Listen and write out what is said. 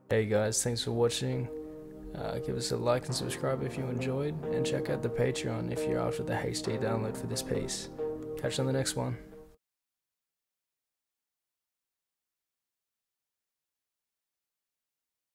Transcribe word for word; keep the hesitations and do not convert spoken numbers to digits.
Hey guys, thanks for watching. Uh, give us a like and subscribe if you enjoyed, and check out the Patreon if you're after the hasty download for this piece. Catch you on the next one.